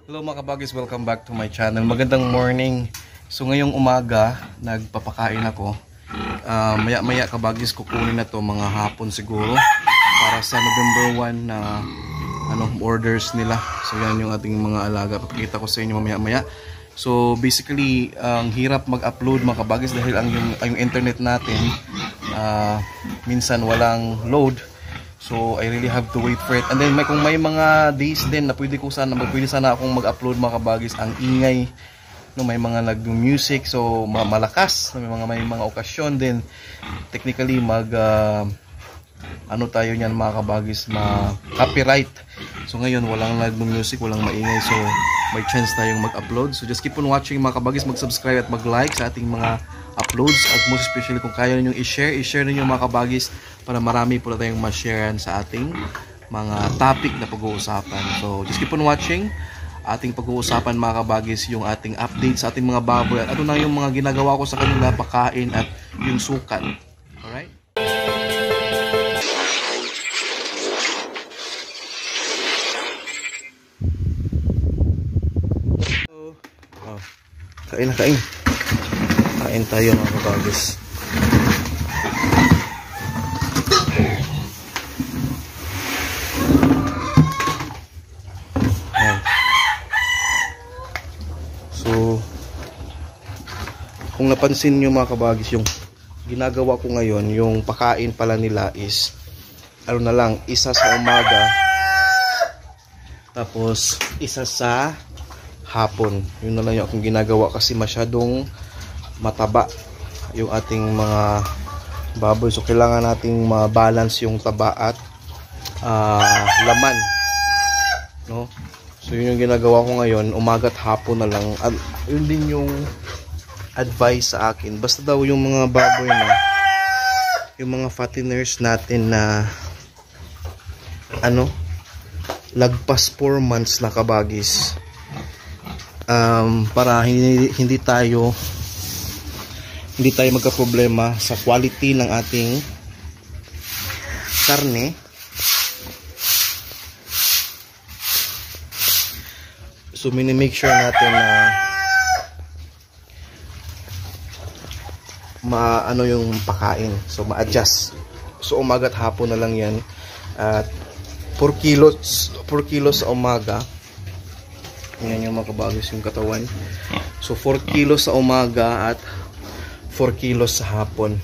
Hello mga kabagis, welcome back to my channel. Magandang morning. So ngayong umaga, nagpapakain ako. Maya-maya kabagis, kukunin na to mga hapon siguro para sa November 1 na orders nila. So yan yung ating mga alaga. Papakita ko sa inyo mamaya-maya. So basically, ang hirap mag-upload mga kabagis dahil yung internet natin minsan walang load. So I really have to wait for it. And then kung may mga days din na pwede sana akong mag-upload mga kabagis, ang ingay, no, may mga nag-music, so malakas, may mga okasyon din. Technically tayo niyan mga kabagis, copyright. So ngayon walang nag-music, walang maingay, so may chance tayong mag-upload. So just keep on watching mga kabagis, mag-subscribe at mag-like sa ating mga uploads, at most especially kung kaya ninyong i-share ninyo mga kabagis para marami po na tayong ma-share sa ating mga topic na pag-uusapan. So just keep on watching. Ating pag-uusapan mga kabagis yung ating update sa ating mga baboy at ano na yung mga ginagawa ko sa kanila, pakain at yung sukat. Alright? Kain na kain. Kain tayo mga kabagis. So kung napansin nyo mga kabagis, yung ginagawa ko ngayon, yung pakain pala nila is isa sa umaga tapos isa sa hapon. Yun na lang yung akong ginagawa kasi masyadong mataba yung ating mga baboy. So kailangan nating ma-balance yung taba at laman, no? So yun yung ginagawa ko ngayon, umaga at hapon na lang. Yun din yung advice sa akin. Basta daw yung mga baboy na, yung mga fatteners natin na lagpas 4 months na kabagis, para hindi tayo magka-problema sa quality ng ating karne. So mini-make sure natin na yung pakain. So ma-adjust. So umaga at hapon na lang yan. At 4 kilos sa umaga. Yan yung mga kabagis yung katawan. So 4 kilos sa umaga at 4 kilos sa hapon.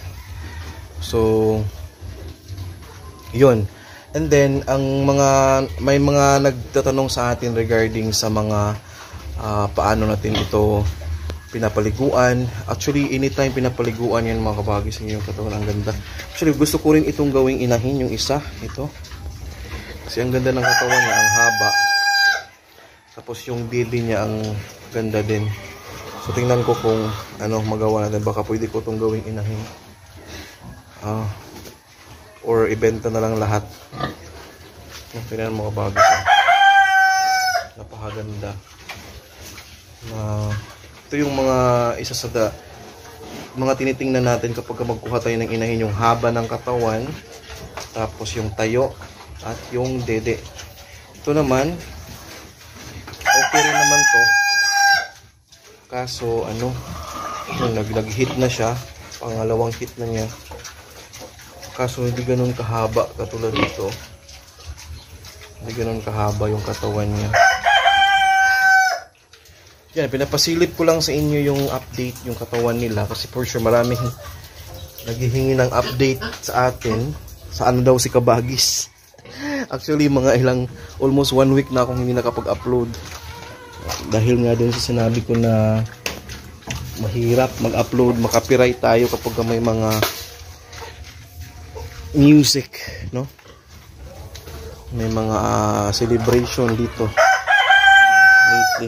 So yun. And then may mga nagtatanong sa atin regarding sa mga paano natin ito pinapaliguan. Actually anytime pinapaliguan yan mga kabagis, yung katawan ang ganda. Actually gusto ko rin itong gawing inahin, yung isa ito. Kasi ang ganda ng katawan niya, ang haba. Tapos yung dili niya ang ganda din. So tingnan ko kung magawa natin. Baka pwede ko itong gawing inahin. Or ibenta na lang lahat. Tingnan mo kabagis. Napakaganda. Ito yung mga isa sa mga tinitingnan natin kapag magkuha tayo ng inahin, yung haba ng katawan, tapos yung tayo at yung dede. Ito naman okay rin naman to, kaso nag-hit na siya, pangalawang hit na niya, kaso hindi ganun kahaba katulad dito. Hindi ganun kahaba yung katawan niya. Yan, pinapasilip ko lang sa inyo yung update, yung katawan nila, kasi for sure maraming naghihingi ng update sa atin sa daw si kabagis. Actually almost 1 week na akong hindi nakapag-upload dahil nga din sa sinabi ko na mahirap mag-upload, makapiright tayo kapag may mga music, no? May mga celebration dito lately.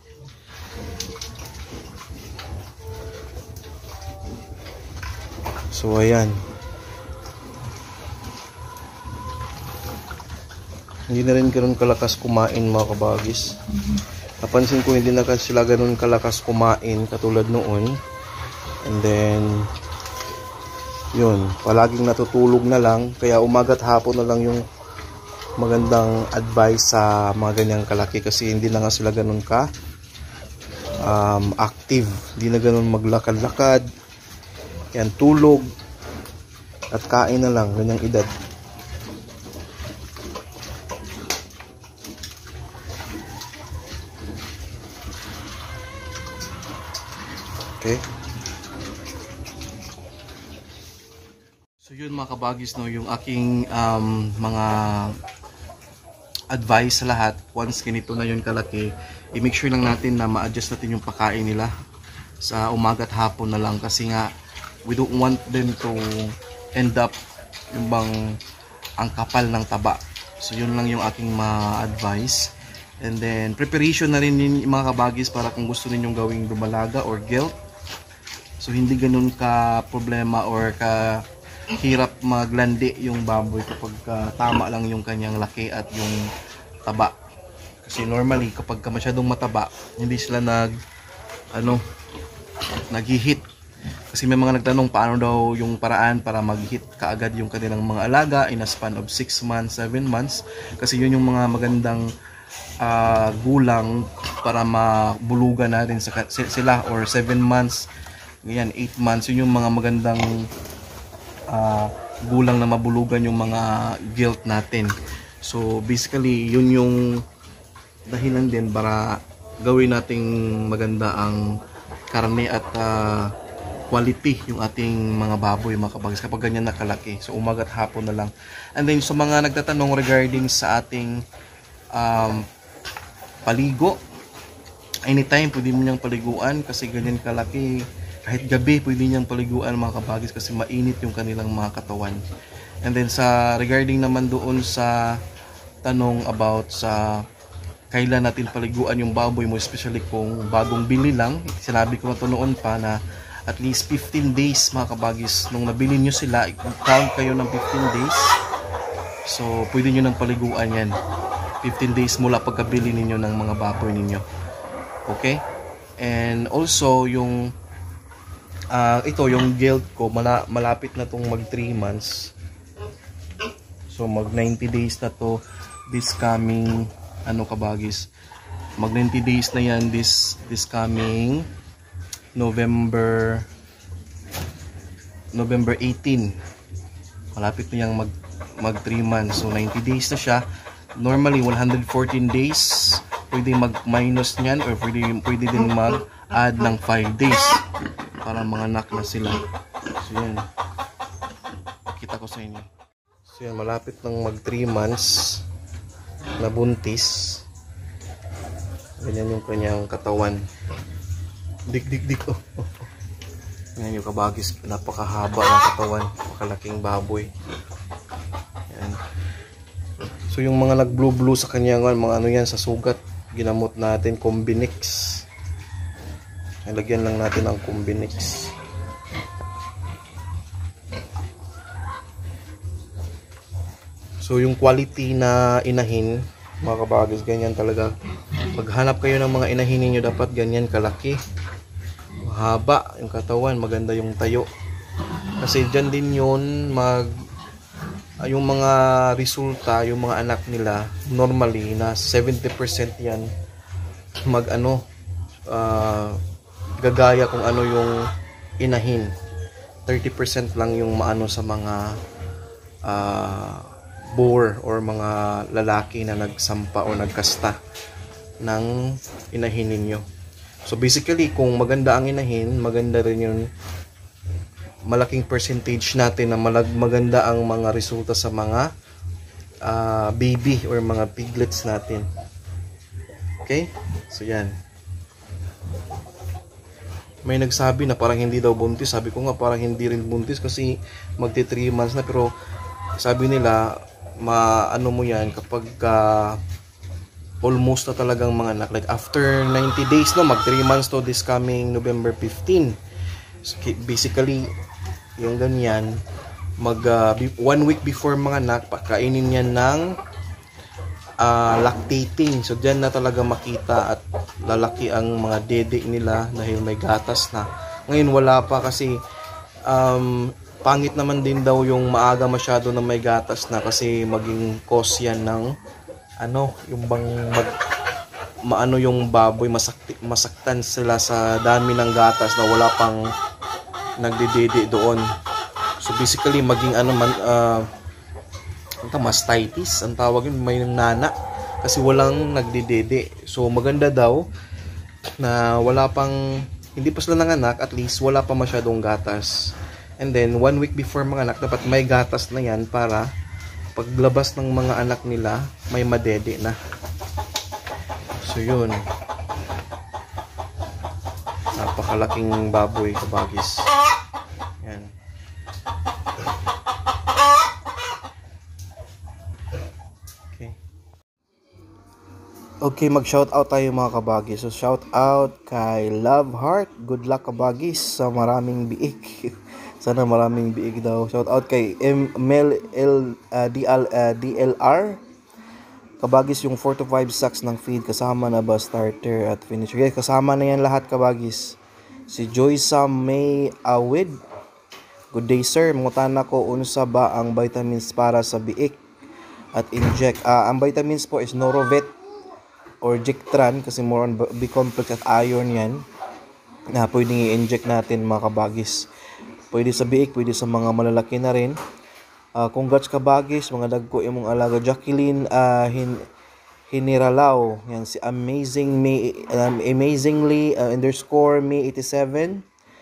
So ayan, hindi na rin ganun kalakas kumain mga kabagis. Napansin ko hindi na sila ganun kalakas kumain katulad noon. And then yun, palaging natutulog na lang, kaya umaga at hapon na lang yung magandang advice sa mga ganyang kalaki kasi hindi na nga sila ganun ka active, hindi na ganun maglakad-lakad, yan, tulog at kain na lang, ganyang edad. Okay. So yun mga kabagis, no, yung aking mga advice sa lahat. Once ganito na yun kalaki, i-make sure lang natin na ma-adjust natin yung pagkain nila sa umaga at hapon na lang, kasi nga we don't want them to end up yung bang ang kapal ng taba. So yun lang yung aking ma-advice. And then preparation na rin yung mga kabagis para kung gusto ninyong gawing dumalaga or gelt. So hindi ganun ka problema or ka hirap maglandi yung baboy kapag tama lang yung kanyang laki at yung taba. Kasi normally kapag masyadong mataba, hindi sila nag-hit. Kasi may mga nagtanong paano daw yung paraan para mag-hit kaagad yung kanilang mga alaga in a span of 6 months, 7 months. Kasi yun yung mga magandang gulang para mabulugan natin sila, or 7 months, ganyan, 8 months. Yun yung mga magandang gulang na mabulugan yung mga gelt natin. So basically yun yung dahilan din para gawin nating maganda ang karne at quality yung ating mga baboy, mga kabagis, kapag ganyan nakalaki. So umaga at hapon na lang. And then sa mga nagtatanong regarding sa ating paligo, anytime pwede mo niyang paliguan kasi ganyan kalaki. Kahit gabi pwede niyang paliguan mga kabagis kasi mainit yung kanilang mga katawan. And then sa regarding naman doon sa tanong about sa kailan natin paliguan yung baboy mo, especially kung bagong bili lang, sinabi ko na to noon pa na at least 15 days mga kabagis nung nabili nyo sila, count kayo ng 15 days. So pwede nyo nang paliguan yan 15 days mula pagkabili ninyo ng mga baboy ninyo. Okay? And also yung ito yung gelt ko, malapit na tong mag 3 months. So mag 90 days na to this coming kabagis. Mag 90 days na yan this coming November 18. Malapit na yang mag 3 months. So 90 days na siya. Normally 114 days. Pwede mag-minus niyan or pwede din mag-add ng 5 days para mga anak na sila. So yan, kita ko sa inyo. So yan, malapit nang mag 3 months na buntis. Ganyan yung kanyang katawan. Dik. Yan yung kabagis, napakahaba ng katawan, napakalaking baboy. Yan. So yung mga nag-blue sa kanya, mga yan sa sugat, ginamot natin Combinix. Lagyan lang natin ang Combinix. So yung quality na inahin, mga kabagis, ganyan talaga. Maghanap kayo ng mga inahin niyo, dapat ganyan kalaki. Mahaba yung katawan, maganda yung tayo. Kasi dyan din yun yung mga resulta, yung mga anak nila, normally na 70% yan gagaya kung ano yung inahin. 30% lang yung maano sa mga boar or mga lalaki na nagsampa o nagkasta ng inahin ninyo. So basically kung maganda ang inahin, maganda rin yun, malaking percentage natin na maganda ang mga resulta sa mga baby or mga piglets natin. Okay? So yan. May nagsabi na parang hindi daw buntis. Sabi ko nga parang hindi rin buntis kasi magti 3 months na, pero sabi nila ano mo yan kapag almost na talagang mga anak, like after 90 days na, mag 3 months to this coming November 15. So, basically yung ganyan, 1 week before mga anak, pakainin yan ng lactating. So dyan na talaga makita at lalaki ang mga dede nila dahil may gatas na. Ngayon wala pa kasi pangit naman din daw yung maaga masyado na may gatas na, kasi maging cause yan ng yung bang maano yung baboy, masaktan sila sa dami ng gatas na wala pang nagdididi doon. So basically maging mastitis ang tawag yun, may nana kasi walang nagdididi. So maganda daw na wala pang, hindi pa sila nanganak, at least wala pa masyadong gatas. And then 1 week before mga anak, dapat may gatas na yan para paglabas ng mga anak nila may madede na. So yun, napakalaking baboy, kabagis. Yan. Okay, mag-shout out tayo mga kabagis. So shout out kay Love Heart. Good luck kabagis sa maraming biik. Sana maraming biik daw. Shout out kay Mel DLR. Kabagis, yung 4 to 5 sacks ng feed kasama na ba starter at finish? Okay, kasama na yan lahat kabagis. Si Joysa May Awid. Good day sir, mungutana ko unsa ba ang vitamins para sa biik at inject. Ang vitamins po is Norovet or Jectran, kasi more on B-complex at iron yan na pwedeng i-inject natin mga kabagis. Pwede sa biik, pwede sa mga malalaki na rin. Congrats kabagis, mga dagko imong alaga. Jacqueline Hiniralaw, yan si amazingly underscore me 87.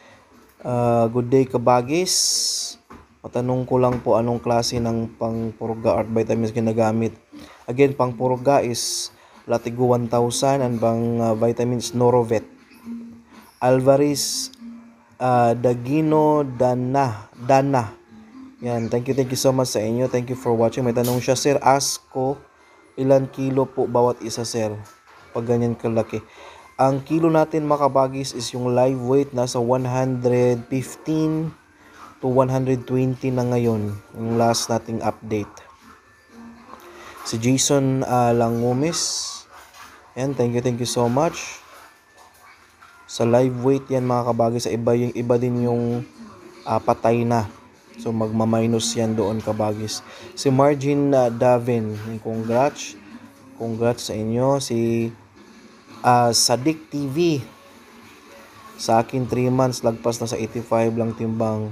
Good day kabagis. Matanong ko lang po, anong klase ng pangpurga at vitamins ginagamit? Again, pangpurga is Latigo 1000, and bang vitamins Norovet. Alvarez Dagino Dana. Yan, thank you so much sa inyo. Thank you for watching. May tanong siya, sir, ask ko ilan kilo po bawat isa, sir, pag ganyan kalaki? Ang kilo natin mga kabagis is yung live weight nasa 115 to 120 na ngayon, yung last nating update. Si Jason Langumis, yan, thank you so much. Sa live weight yan mga kabagis, sa iba din yung patay na. So magma-minus yan doon kabagis. Si Margin Davin, congrats sa inyo. Si Sadik TV, sa akin 3 months lagpas na sa 85 lang timbang.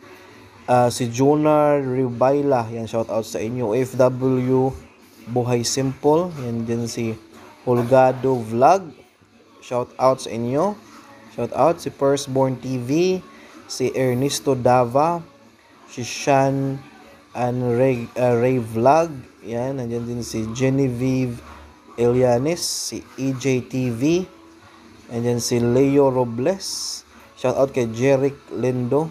Si Jonah Ribaila, yan, shout out sa inyo. OFW Buhay Simple, yan din si Holgado Vlog, shout out sa inyo. Shout out si Firstborn TV, si Ernesto Dava, si Shan and Ray Vlog, yan, nandiyan din si Genevieve Elianis, si EJ TV, nandiyan si Leo Robles. Shout out kay Jeric Lindo.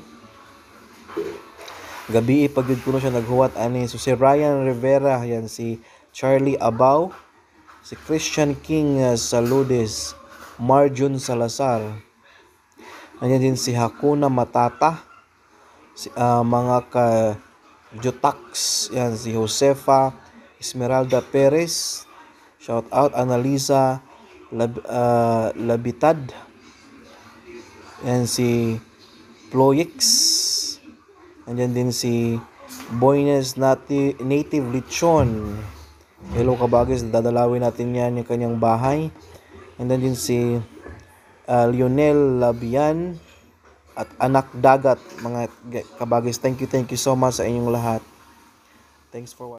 Gabi pagid ko siya naghuwat ani. So si Ryan Rivera, yan, si Charlie Abaw, si Christian King Saludes, Marjun Salazar. Nandiyan din si Hakuna Matata, si, mga ka-Jutax, yan, si Josefa Esmeralda Perez, shout out. Analisa Labitad, yan, si Ployix. Nandiyan din si Boynes Native Lechon. Hello kabagis, dadalawin natin yan yung kanyang bahay. And then din si Lionel Labian at Anak Dagat, mga kabagis. Thank you so much sa inyong lahat. Thanks for watching.